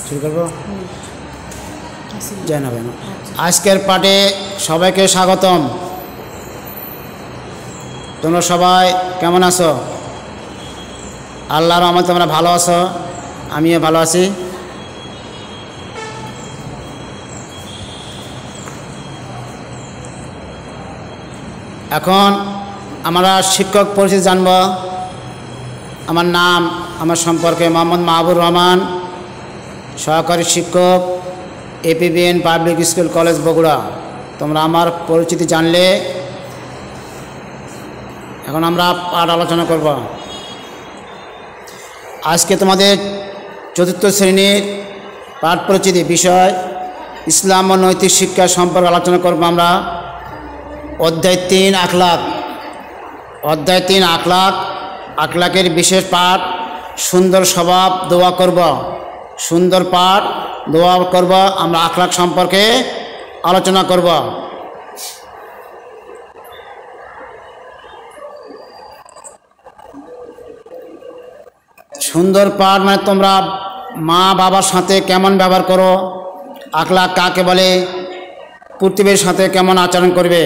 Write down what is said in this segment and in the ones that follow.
শুরু করবো। জানাবেন আজকের পাঠে সবাইকে স্বাগতম। তোমরা সবাই কেমন আছো? আল্লাহর রহমতে তোমরা ভালো আছো, আমিও ভালো আছি। এখন আমরা শিক্ষক পরিচিতি জানব। আমার নাম, আমার সম্পর্কে মোহাম্মদ মাহবুর রহমান, সহকারী শিক্ষক, APBN public school college Bogura. তোমরা আমার পরিচিতি জানলে এখন আমরা পাঠ আলোচনা করব। আজকে তোমাদের চতুর্থ শ্রেণীর পাঠ পরিচিতি বিষয় ইসলাম ও নৈতিক শিক্ষা সম্পর্কে আলোচনা করব আমরা। অধ্যায় 3 আখলাক। অধ্যায় 3 আখলাক। আখলাকের বিশেষ পাঠ সুন্দর স্বভাব, দোয়া করব। সুন্দর পাঠ, দোয়া করব। আমরা আখলাক সম্পর্কে আলোচনা করব। সুন্দর পাঠ মানে তোমরা মা বাবার সাথে কেমন ব্যবহার করো, আখলাক কাকে বলে, প্রতিবেশীর সাথে কেমন আচরণ করবে।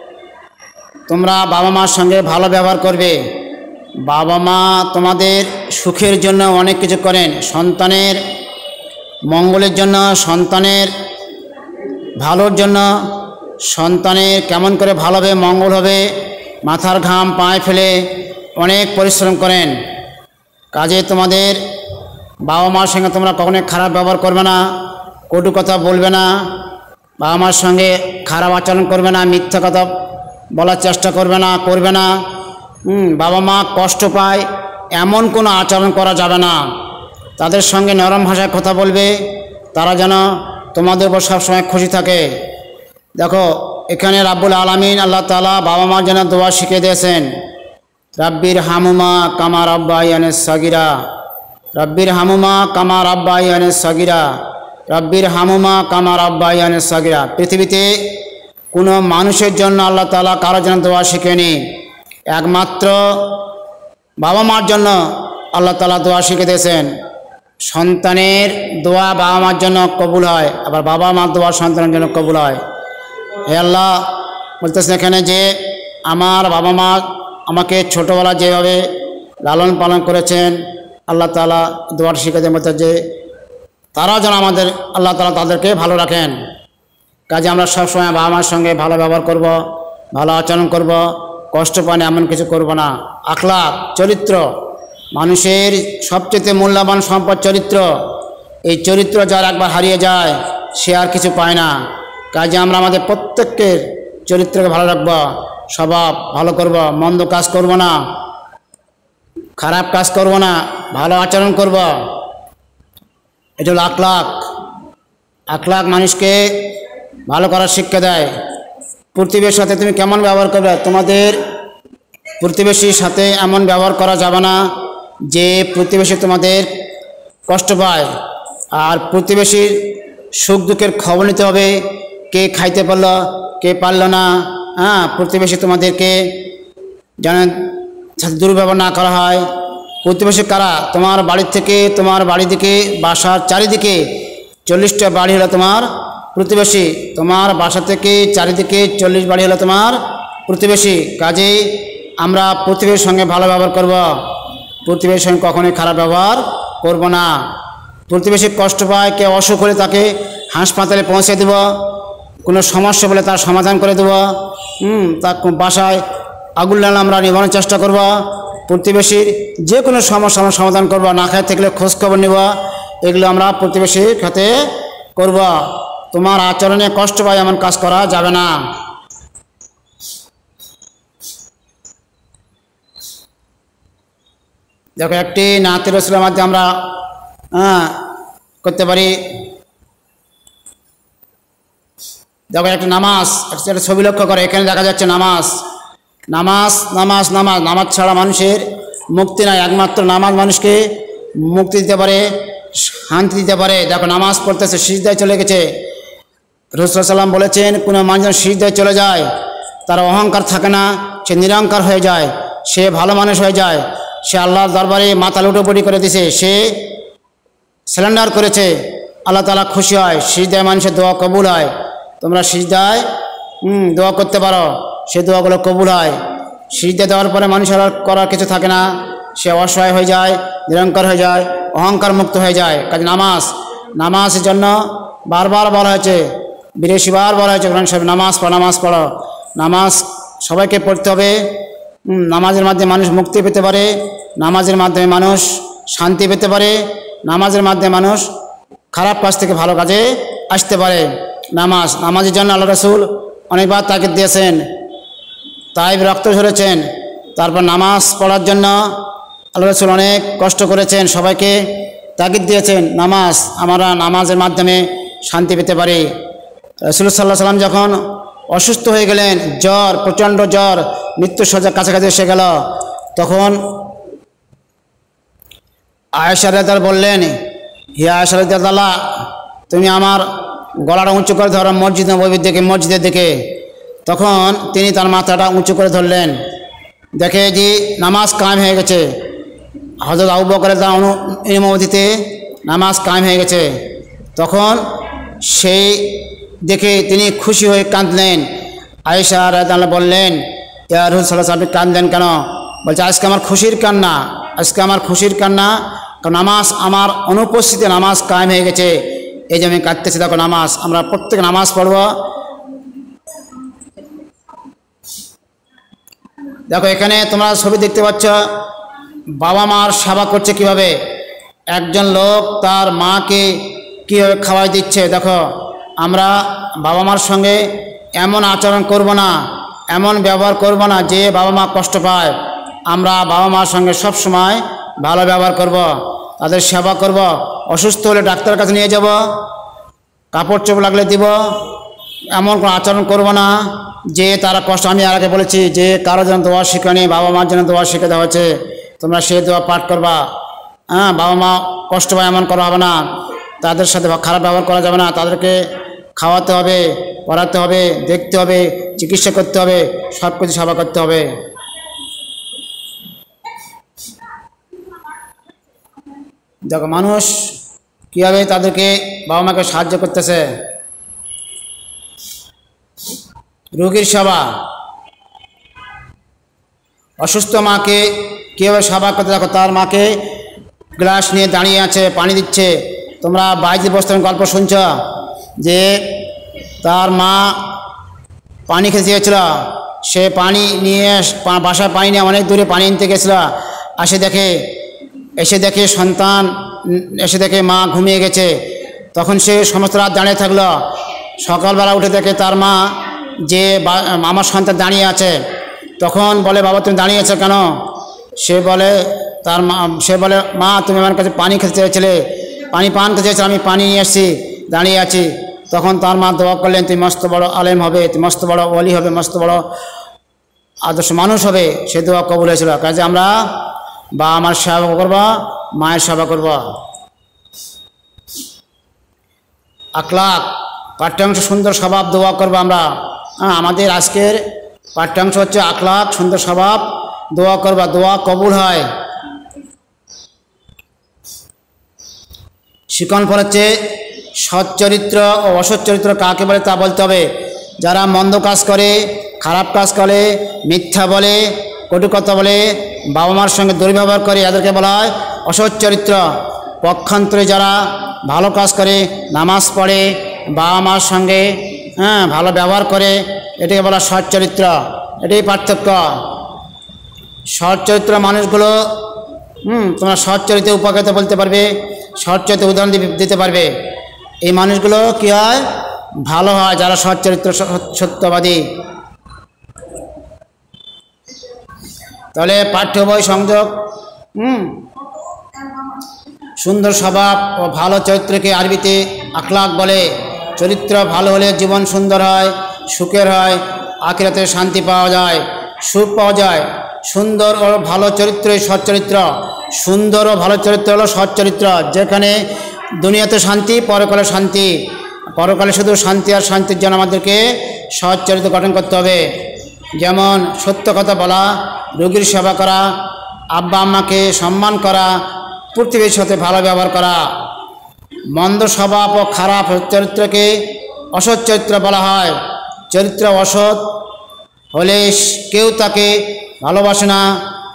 তোমরা বাবা মার সঙ্গে ভালো ব্যবহার করবে। বাবা মা তোমাদের সুখের জন্য অনেক কিছু করেন, সন্তানের মঙ্গলের জন্য, সন্তানের ভালোর জন্য। সন্তানের কেমন করে ভালো হবে, মঙ্গল হবে, মাথার ঘাম পায়ে ফেলে অনেক পরিশ্রম করেন। কাজে তোমাদের বাবা মার সঙ্গে তোমরা কখনোই খারাপ ব্যবহার করবে না, কটু কথা বলবে না, বাবা মার সঙ্গে খারাপ আচরণ করবে না, মিথ্যা কথা বলার চেষ্টা করবে না। বাবা মা কষ্ট পায় এমন কোনো আচরণ করা যাবে না। তাদের সঙ্গে নরম ভাষায় কথা বলবে, তারা যেন তোমাদের উপর সবসময় খুশি থাকে। দেখো এখানে রাব্বুল আলামিন আল্লাহ তাআলা বাবা মার জন্য দোয়া শিখিয়ে দিয়েছেন। রাব্বির হামুমা কামা রাব্বায়ানিস সাগীরা, রাব্বির হামুমা কামা রাব্বায়ানিস সাগীরা, রাব্বির হামুমা কামা রাব্বায়ানিস সাগীরা। পৃথিবীতে কোনো মানুষের জন্য আল্লাহ তাআলা কারোর জন্য দোয়া শিখেনি, একমাত্র বাবা মার জন্য আল্লাহ তাআলা দোয়া শিখে দিয়েছেন। সন্তানের দোয়া বাবা মার জন্য কবুল হয়, আবার বাবা মার দোয়া সন্তানের জন্য কবুল হয়। হে আল্লাহ বলতেছেন এখানে যে আমার বাবা মা আমাকে ছোটোবেলা যেভাবে লালন পালন করেছেন, আল্লাহ তাআলা দোয়ার শিখে দেন বলতে যে তারা যেন আমাদের আল্লাহ তাআলা তাদেরকে ভালো রাখেন। কাজে আমরা সবসময় বাবা মার সঙ্গে ভালো ব্যবহার করব, ভালো আচরণ করব, কষ্ট পানি এমন কিছু করব না। আখলাক চরিত্র, মানুষের সবচেয়ে মূল্যবান সম্পদ চরিত্র। এই চরিত্র যার একবার হারিয়ে যায় সে আর কিছু পায় না। কাজে আমরা আমাদের প্রত্যেকের চরিত্রকে ভালো রাখব, স্বভাব ভালো করব, মন্দ কাজ করব না, খারাপ কাজ করব না, ভালো আচরণ করব। এটা হলো আখলাক। আখলাক মানুষকে ভালো করার শিক্ষা দেয়। প্রতিবেশীর সাথে তুমি কেমন ব্যবহার করবে, তোমাদের প্রতিবেশীর সাথে এমন ব্যবহার করা যাবে না যে প্রতিবেশী তোমাদের কষ্ট পায়। আর প্রতিবেশীর সুখ দুঃখের খবর নিতে হবে, কে খাইতে পারলো কে পারলো না। প্রতিবেশী তোমাদেরকে যেন দুর্ব্যবহার না করা হয়। প্রতিবেশী কারা? তোমার বাড়ির থেকে তোমার বাড়ি দিকে বাসার চারিদিকে 40টা বাড়ি হলো তোমার প্রতিবেশী। তোমার বাসা থেকে চারিদিকে 40 বাড়ি হলো তোমার প্রতিবেশী। কাজেই আমরা প্রতিবেশীর সঙ্গে ভালো ব্যবহার করব, প্রতিবেশীর সঙ্গে কখনোই খারাপ ব্যবহার করব না। প্রতিবেশী কষ্ট পায়, কেউ অসুখ হলে তাকে হাসপাতালে পৌঁছে দেব, কোনো সমস্যা বলে তার সমাধান করে দেব। তার বাসায় আগুন লাগলে আমরা নিবানোর চেষ্টা করব। প্রতিবেশীর যে কোনো সমস্যার সমাধান করব, না খায় থাকলে খোঁজখবর নেব। এগুলো আমরা প্রতিবেশীর সাথে করব। তোমার আচরণে কষ্ট পায় এমন কাজ করা যাবে না। দেখো একটি নাতে রাসূলের মাধ্যমে আমরা করতে পারি। দেখো একটা নামাজ, একটা ছবি লক্ষ্য করে, এখানে দেখা যাচ্ছে নামাজ নামাজ নামাজ নামাজ। নামাজ ছাড়া মানুষের মুক্তি নাই, একমাত্র নামাজ মানুষকে মুক্তি দিতে পারে, শান্তি দিতে পারে। দেখো নামাজ পড়তেছে, সিজদায় চলে গেছে। রাসূল সাল্লাল্লাহু আলাইহি ওয়াসাল্লাম বলেছেন কোনো মানুষ সিজদায় চলে যায় তার অহংকার থাকে না, সে নিরহংকার হয়ে যায়, সে ভালো মানুষ হয়ে যায়, সে আল্লাহর দরবারে মাথা লুটোপুটি করে দিছে, সে সিলিন্ডার করেছে, আল্লাহ তাআলা খুশি হয়, সিজদায় মানুষের দোয়া কবুল হয়। তোমরা সিজদায় দোয়া করতে পারো, সে দোয়াগুলো কবুল হয়। সিজদা দেওয়ার পরে মানুষের আর করার কিছু থাকে না, সে অসহায় হয়ে যায়, নিরঙ্কার হয়ে যায়, অহংকার মুক্ত হয়ে যায়। কাজে নামাজের জন্য বারবার বলা হয়েছে, 82 বার বলা হয়েছে কোরআন শরীফে, নামাজ পড়ো। নামাজ সবাইকে পড়তে হবে। নামাজের মাধ্যমে মানুষ মুক্তি পেতে পারে, নামাজের মাধ্যমে মানুষ শান্তি পেতে পারে, নামাজের মাধ্যমে মানুষ খারাপ কাজ থেকে ভালো কাজে আসতে পারে। নামাজের জন্য আল্লাহ রাসূল অনেকবার তাকিদ দিয়েছেন, তাই রক্ত ঝরেছেন। তারপর নামাজ পড়ার জন্য আল্লাহ রাসূল অনেক কষ্ট করেছেন, সবাইকে তাকিদ দিয়েছেন আমরা নামাজের মাধ্যমে শান্তি পেতে পারি। রাসূল সাল্লাল্লাহু আলাইহি ওয়াসাল্লাম যখন অসুস্থ হয়ে গেলেন, প্রচণ্ড জ্বর, মৃত্যুর শয্যার কাছাকাছি এসে গেল, তখন আয়েশা রাদিয়াল্লাহু বললেন, হে আয়েশা রাদিয়াল্লাহু, তুমি আমার গলাটা উঁচু করে ধরো মসজিদের দিকে। তখন তিনি তার মাথাটা উঁচু করে ধরলেন, দেখে যে নামাজ কায়েম হয়ে গেছে। হযরত আবু বকরের ইমামতিতে নামাজ কায়েম হয়ে গেছে। তখন সেই দেখে তিনি খুশি হয়ে কাঁদলেন। আয়েশা রাদিয়াল্লাহু বললেন, ইয়া রাসূলুল্লাহ সাল্লাল্লাহু আলাইহি ওয়াসাল্লাম, আপনি কাঁদলেন কেন? বলছে, আজকে আমার খুশির কান্না, কারণ নামাজ আমার অনুপস্থিতিতে নামাজ কায়েম হয়ে গেছে, এই যে আমি কাঁদতেছি। দেখো আমরা প্রত্যেক নামাজ পড়ব। দেখো এখানে তোমরা ছবি দেখতে পাচ্ছ, বাবা মার সেবা করছে কিভাবে। একজন লোক তার মাকে কীভাবে খাওয়াই দিচ্ছে। দেখো, আমরা বাবা মার সঙ্গে এমন আচরণ করব না, এমন ব্যবহার করব না যে বাবা মা কষ্ট পায়। আমরা বাবা মার সঙ্গে সব সময় ভালো ব্যবহার করব, তাদের সেবা করব। অসুস্থ হলে ডাক্তারের কাছে নিয়ে যাব, কাপড় চোপড় লাগলে দিব। এমন কোনো আচরণ করব না যে তারা কষ্ট। আমি আর আগে বলেছি যে কারো যেন দোয়া শেখানি, বাবা মার জন্য দোয়া শিখে দেওয়া হয়েছে, তোমরা সেই দোয়া পাঠ করবা। বাবা মা কষ্ট পায় এমন করা হবে না, তাদের সাথে খারাপ ব্যবহার করা যাবে না। তাদেরকে খাওয়াতে হবে, পড়াতে হবে, দেখতে হবে, চিকিৎসা করতে হবে, সব কিছু সেবা করতে হবে। দেখো মানুষ কীভাবে তাদেরকে বাবা মাকে সাহায্য করতেছে। রোগীর সেবা, অসুস্থ মাকে কীভাবে সেবা করতে। দেখো তার মাকে গ্লাস নিয়ে দাঁড়িয়ে আছে, পানি দিচ্ছে। তোমরা বাইরে বসতে গল্প শুনছ যে তার মা পানি খেতে চেয়েছিল, সে পানি নিয়ে বাসায় পানি নিয়ে অনেক দূরে পানি আনতে গেছিল। এসে দেখে সন্তান, এসে দেখে মা ঘুমিয়ে গেছে। তখন সে সমস্ত রাত দাঁড়িয়ে থাকলো। সকালবেলা উঠে দেখে তার মা যে আমার সন্তান দাঁড়িয়ে আছে। তখন বলে, বাবা তুমি দাঁড়িয়ে আছো কেন? সে বলে মা তুমি আমার কাছে পানি খেতে চেয়েছিলে, পানি পান করতে চেয়েছিলে, আমি পানি নিয়ে এসেছি, দাঁড়িয়ে আছি। তখন তার মা দোয়া করলেন, তুমি মস্ত বড় আলেম হবে, তুমি মস্ত বড় ওলি হবে, মস্ত বড় আদর্শ মানুষ হবে। সে দোয়া কবুল হয়েছিল। কাজে আমরা আমার সেবা করব, মায়ের সেবা করব। আখলাক পাঠ্যাংশ, সুন্দর স্বভাব, দোয়া করবো আমরা। আমাদের আজকের পাঠ্যাংশ হচ্ছে আখলাক, সুন্দর স্বভাব, দোয়া করবা, দোয়া কবুল হয়। শিকন ফল হচ্ছে সচ্চরিত্র ও অসচ্চরিত্র কাকে বলে তা বলতে হবে। যারা মন্দ কাজ করে, খারাপ কাজ করে, মিথ্যা বলে, কটু কথা বলে, বাবা মার সঙ্গে দুর্ব্যবহার করে, এদেরকে বলা হয় অসচ্চরিত্র। পক্ষান্তরে যারা ভালো কাজ করে, নামাজ পড়ে, বাবা মার সঙ্গে ভালো ব্যবহার করে, এটাকে বলা সচ্চরিত্র। এটাই পার্থক্য। সচ্চরিত্র মানুষগুলো তোমরা সচ্চরিত্র উপকারিতা বলতে পারবে, সচ্চরিত্র উদাহরণ দিতে পারবে। এই মানুষগুলো কী হয়? ভালো হয়, যারা সচ্চরিত্র, সত্যবাদী। তাহলে পাঠ্য বই সংযোগ, সুন্দর স্বভাব ও ভালো চরিত্রকে আরবিতে আখলাক বলে। চরিত্র ভালো হলে জীবন সুন্দর হয়, সুখের হয়, আখিরাতে শান্তি পাওয়া যায়, সুখ পাওয়া যায়। সুন্দর ও ভালো চরিত্রই সচ্চরিত্র। সুন্দর ও ভালো চরিত্র হলো সচ্চরিত্র, যেখানে দুনিয়াতে শান্তি, পরকালে শান্তি। পরকালে শুধু শান্তি, আর শান্তির জন্য আমাদেরকে সচ্চরিত্র গঠন করতে হবে। যেমন সত্য কথা বলা, রোগীর সেবা করা, আব্বা আম্মাকে সম্মান করা, প্রতিবেশীর সাথে ভালো ব্যবহার করা। মন্দ স্বভাব ও খারাপ চরিত্রকে অসৎ চরিত্র বলা হয়। চরিত্র অসৎ হলে কেউ তাকে ভালোবাসে না,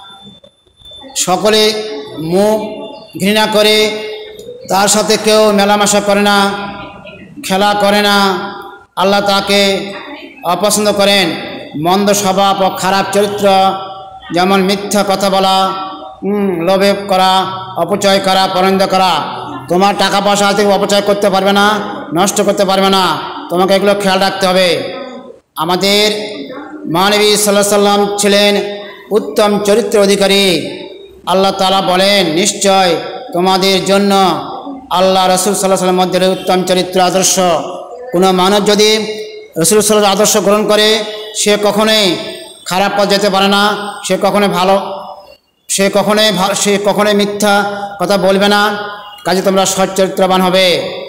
সকলে মুখ ঘৃণা করে, তার সাথে কেউ মেলামেশা করে না, খেলা করে না। আল্লাহ তাকে অপছন্দ করেন। মন্দ স্বভাব ও খারাপ চরিত্র যেমন মিথ্যা কথা বলা, লোভে করা, অপচয় করা, পরনিন্দা করা। তোমার টাকা পয়সা থেকে অপচয় করতে পারবে না, নষ্ট করতে পারবে না, তোমাকে এগুলো খেয়াল রাখতে হবে। আমাদের মহানবী সাল্লাল্লাহু আলাইহি সাল্লাম ছিলেন উত্তম চরিত্রের অধিকারী। আল্লাহ তাআলা বলেন, নিশ্চয় তোমাদের জন্য আল্লাহ রসুল সাল্লাল্লাহু আলাইহি ওয়াসাল্লামের মধ্যে উত্তম চরিত্র আদর্শ। কোনো মানুষ যদি রসুল সাল্লাল্লাহু আলাইহি আদর্শ গ্রহণ করে, সে কখনোই খারাপ পথ যেতে পারে না, সে কখনোই মিথ্যা কথা বলবে না। কাজে তোমরা সৎ চরিত্রবান হবে।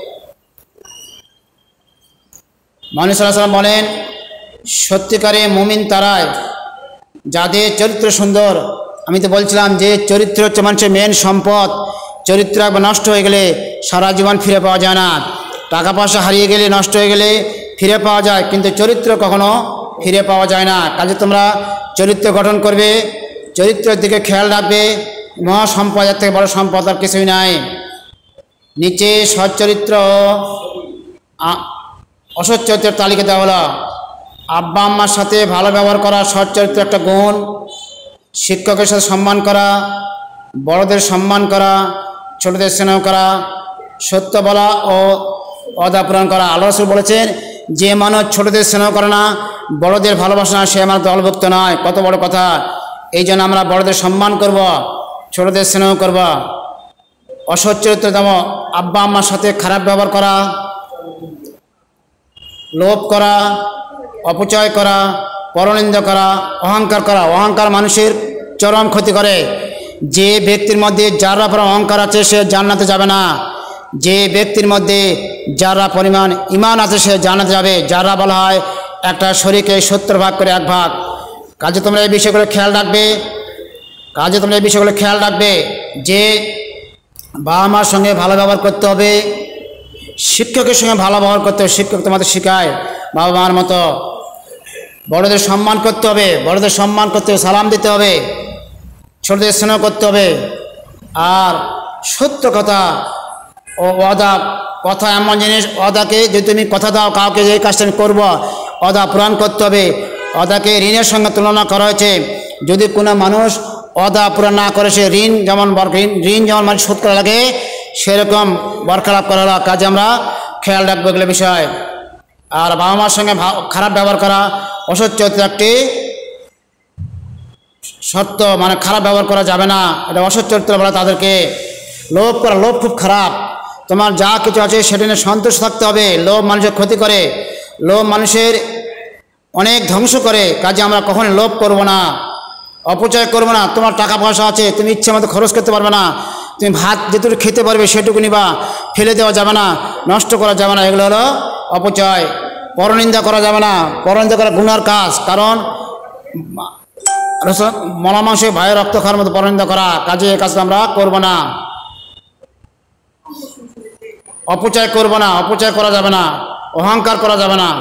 মহানবী সাল্লাল্লাহু আলাইহি ওয়াসাল্লাম বলেন, সত্যিকারে মুমিন তারাই যাদের চরিত্র সুন্দর। আমি তো বলছিলাম যে চরিত্র হচ্ছে মানুষের মেন সম্পদ। চরিত্র একবার নষ্ট হয়ে গেলে সারা জীবন ফিরে পাওয়া যায় না। টাকা পয়সা হারিয়ে গেলে, নষ্ট হয়ে গেলে ফিরে পাওয়া যায়, কিন্তু চরিত্র কখনো ফিরে পাওয়া যায় না। কাজে তোমরা চরিত্র গঠন করবে, চরিত্রের দিকে খেয়াল রাখবে। মহা সম্পদ, এর থেকে বড় সম্পদ আর কিছুই নাই। নিচে সৎ চরিত্র ও অসৎ চরিত্রের তালিকা দেওয়া হলো। আব্বা আম্মার সাথে ভালো ব্যবহার করা সৎ চরিত্রের একটা গুণ। শিক্ষকের সাথে সম্মান করা, বড়দের সম্মান করা, ছোটদের স্নেহ করা, সত্য বলা ও ওয়াদা পূরণ করা। আল্লাহ রাসূল বলেছেন, যে মানুষ ছোটদের স্নেহ করে না, বড়দের ভালোবাসে না, সে আমার দলভুক্ত নয়। কত বড় কথা! এই জন্য আমরা বড়দের সম্মান করব, ছোটদের স্নেহ করব। অসৎ চরিত্র যেমন আব্বা আম্মার সাথে খারাপ ব্যবহার করা, লোভ করা, অপচয় করা, পরনিন্দা করা, অহংকার করা। অহংকার মানুষের চরম ক্ষতি করে। যে ব্যক্তির মধ্যে যারা পরিমাণ অহংকার আছে, সে জান্নাতে যাবে না। যে ব্যক্তির মধ্যে যারা পরিমাণ ঈমান আছে, সে জান্নাতে যাবে। যারা বলা হয় একটা শরীরকে 70 ভাগ করে 1 ভাগ। কাজে তোমরা এই বিষয়গুলো খেয়াল রাখবে যে বাবা মার সঙ্গে ভালো ব্যবহার করতে হবে, শিক্ষকের সঙ্গে ভালো ব্যবহার করতে হবে। শিক্ষক তোমাদের শেখায় বাবা মার মতো। বড়দের সম্মান করতে হবে, সালাম দিতে হবে, ছোটদের স্নেহ করতে হবে। আর সত্য কথা ও কথা এমন জিনিস, ওয়াদাকে যদি তুমি কথা দাও কাউকে যে কাজটা আমি করবো, ওয়াদা পূরণ করতে হবে। ওয়াদাকে ঋণের সঙ্গে তুলনা করা হয়েছে। যদি কোনো মানুষ ওয়াদা পূরণ না করে, সে ঋণ যেমন মানুষ শোধ করা লাগে, সেরকম বরখেলাপ করা হলো। কাজে আমরা খেয়াল রাখবো এগুলো বিষয়। আর বাবা মার সঙ্গে খারাপ ব্যবহার করা অসৎ চরিত্র একটি সত্য, মানে খারাপ ব্যবহার করা যাবে না, এটা অসৎ চরিত্র বলে তাদেরকে। লোভ করা, লোভ খুব খারাপ। তোমার যা কিছু আছে সেটা নিয়ে সন্তুষ্ট থাকতে হবে। লোভ মানুষের ক্ষতি করে, লোভ মানুষের অনেক ধ্বংস করে। কাজে আমরা কখনো লোভ করব না, অপচয় করবো না। তোমার টাকা পয়সা আছে, তুমি ইচ্ছে মতো খরচ করতে পারবে না। তুমি ভাত যেটুকু খেতে পারবে সেটুকু নিবা, ফেলে দেওয়া যাবে না, নষ্ট করা যাবে না। এগুলো হলো অপচয়। পরনিন্দা করা যাবে না, পরনিন্দা করা গুনার কাজ। কারণ মরা মানুষের ভাইয়ের রক্ত খাওয়ার মতো পরনিন্দা করা। কাজে এই কাজটা আমরা করব না। অপচয় করব না, অপচয় করা যাবে না, অহংকার করা যাবে না।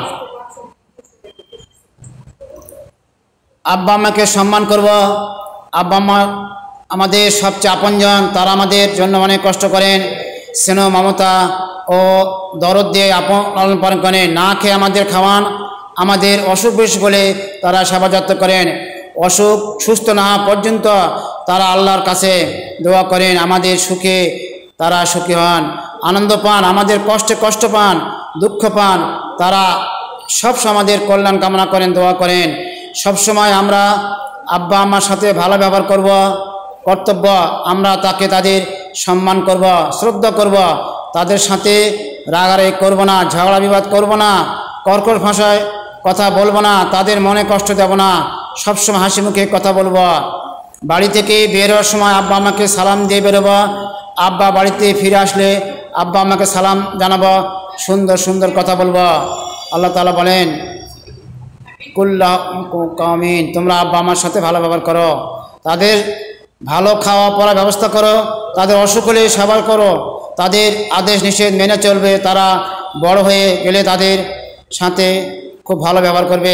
আব্বা আম্মাকে সম্মান করব। আব্বা আম্মা আমাদের সবচেয়ে আপনজন, তারা আমাদের জন্য অনেক কষ্ট করেন, স্নেহ মমতা ও দরদ দিয়ে লালন পালন করেন। না খেয়ে আমাদের খাওয়ান, আমাদের অসুখ বিসুখ হলে তারা সেবা যত্ন করেন। অসুখ সুস্থ না হওয়া পর্যন্ত তারা আল্লাহর কাছে দোয়া করেন। আমাদের সুখে তারা সুখী হন, আনন্দ পান, আমাদের কষ্টে কষ্ট পান, দুঃখ পান। তারা সবসময় আমাদের কল্যাণ কামনা করেন, দোয়া করেন। সবসময় আমরা আব্বা আম্মার সাথে ভালো ব্যবহার করব, কর্তব্য। আমরা তাদের সম্মান করব, শ্রদ্ধা করব, তাদের সাথে রাগারাগি করব না, ঝগড়া বিবাদ করব না, কর্কশ ভাষায় কথা বলবো না, তাদের মনে কষ্ট দেব না, সবসময় হাসি মুখে কথা বলবো। বাড়ি থেকে বেরোবার সময় আব্বা আম্মাকে সালাম দিয়ে বেরোবো। আব্বা বাড়িতে ফিরে আসলে আব্বা আম্মাকে সালাম জানাবো, সুন্দর সুন্দর কথা বলবো। আল্লাহ তাআলা বলেন, কুল্লা কামিন, তোমরা আব্বা আম্মার সাথে ভালো ব্যবহার করো, তাদের ভালো খাওয়া পড়ার ব্যবস্থা করো, তাদের অসুখ হলে সেবা করো, তাদের আদেশ নিষেধ মেনে চলবে, তারা বড় হয়ে গেলে তাদের সাথে খুব ভালো ব্যবহার করবে।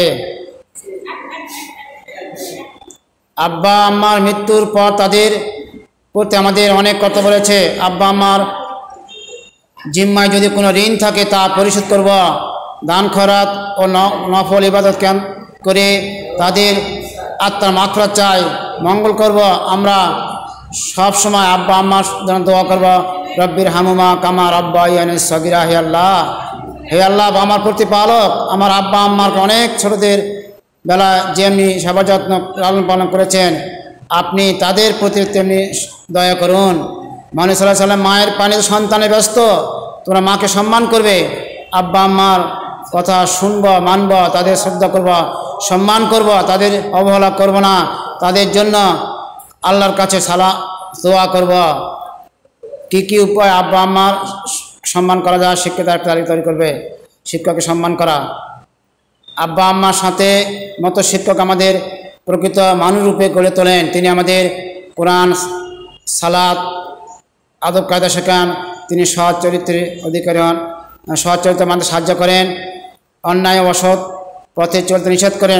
আব্বা আম্মার মৃত্যুর পর তাদের প্রতি আমাদের অনেক কথা বলেছে। আব্বা আম্মার জিম্মায় যদি কোনো ঋণ থাকে তা পরিশোধ করব, দান খয়রাত ও নফল ইবাদত করে তাদের আত্মার মাগফিরাত চাই, মঙ্গল করব। আমরা সব সময় আব্বা আম্মার জন্য দোয়া করব, রব্বির হামুমা কামা রাব্বায়ানি সগীরা। হে আল্লাহ, হে আল্লাহ, আমার প্রতিপালক, আমার আব্বা আম্মাকে অনেক ছোটদের বেলা যেমনি সেবা যত্ন লালন পালন করেছেন, আপনি তাদের প্রতি তেমনি দয়া করুন। মানুষ সাল্লাল্লাহু আলাইহি সাল্লাম মায়ের পানিতে সন্তানে ব্যস্ত, তোমরা মাকে সম্মান করবে, আব্বা আম্মার কথা শুনব, মানব, তাদের শ্রদ্ধা করব, সম্মান করব, তাদের অবহেলা করব না, তাদের জন্য আল্লাহর কাছে দোয়া করব। কি কি উপায় আব্বা আম্মার সম্মান করা যায়, শিক্ষিত একটা তালিকা তৈরি করবে। শিক্ষককে সম্মান করা, আব্বা আম্মার সাথে মতো শিক্ষক আমাদের প্রকৃত মানুষরূপে গড়ে তোলেন। তিনি আমাদের কোরআন, সালাত, আদব কায়দা শেখান। তিনি সৎ চরিত্রের অধিকারী হন, সৎ চরিত্রের মানুষ সাহায্য করেন, অন্যায় অসৎ পথে চলতে নিষেধ করেন।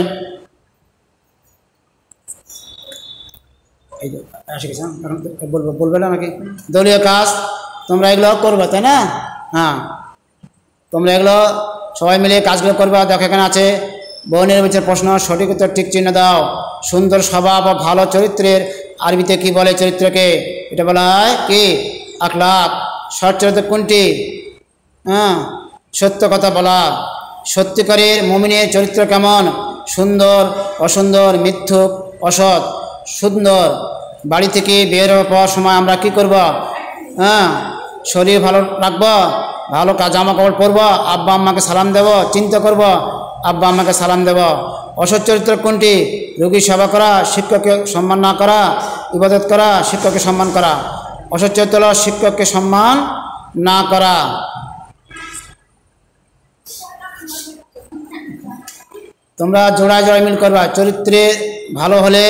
এই যে বলবে না নাকি দলীয় কাজ তোমরা এগুলো করবে, তাই না? হ্যাঁ, তোমরা এগুলো সবাই মিলে কাজগুলো করবে। দেখো এখানে আছে বহু নির্বাচনের প্রশ্ন, সঠিক উত্তর ঠিক চিহ্ন দাও। সুন্দর স্বভাব ও ভালো চরিত্রের আরবিতে কি বলে? চরিত্রকে এটা বলা হয় কি? আখলাক। সৎ চরিত্র কোনটি? হ্যাঁ, সত্য কথা বলা। সত্যিকারের মুমিনের চরিত্র কেমন? সুন্দর, অসুন্দর, মিথ্যুক, অসৎ। সুন্দর, বাড়ি থেকে বের হওয়ার সময় আমরা কি করব? হ্যাঁ, শরীর ভালো রাখবো, ভালো জামা কাপড় পরবো, আব্বা আম্মাকে সালাম দেব, চিন্তা করব, আব্বা আম্মাকে সালাম দেব। অসৎ চরিত্র কোনটি? রোগীর সেবা করা, শিক্ষককে সম্মান না করা, ইবাদত করা, শিক্ষককে সম্মান করা। অসৎ চরিত্র হলো শিক্ষককে সম্মান না করা। তোমরা জোড়ায় জোড়ায় মিল করবা। চরিত্রে ভালো হলে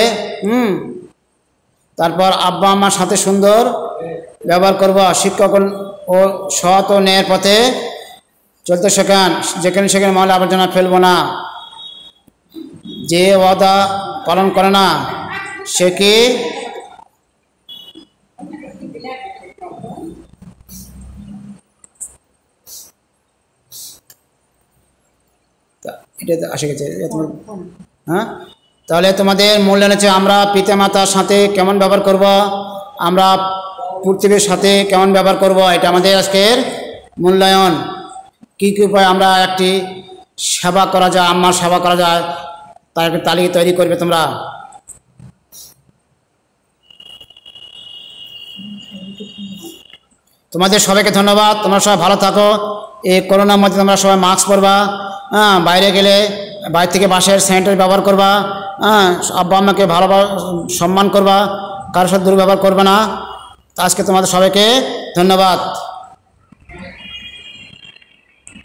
তারপর আব্বা আম্মার সাথে সুন্দর ব্যবহার করব। শিক্ষক ও সৎ ও ন্যায়ের পথে চলতে শেখান। যেখানে সেখানে ময়লা আবর্জনা ফেলবো না। যে ওয়াদা পালন করে না সে কি? এটা আসে গেছে। হ্যাঁ, তাহলে তোমাদের মূল্যায়ন হচ্ছে আমরা পিতামাতার সাথে কেমন ব্যবহার করব, আমরা পৃথিবীর সাথে কেমন ব্যবহার করব, এটা আমাদের আজকের মূল্যায়ন। কী কী উপায় আমরা একটি সেবা করা যায়, আম্মার সেবা করা যায়, তার একটা তালিকা তৈরি করবে তোমরা। তোমাদের সবাইকে ধন্যবাদ। তোমরা সবাই ভালো থাকো। এই করোনার মধ্যে তোমরা সবাই মাস্ক পরবা, হ্যাঁ, বাইরে গেলে বাইরে থেকে বাসের স্যানিটাইজার ব্যবহার করবা, হ্যাঁ, আব্বা আম্মাকে ভালো সম্মান করবা, কারোর সাথে দুর্ব্যবহার করবে না। আজকে তোমাদের সবাইকে ধন্যবাদ।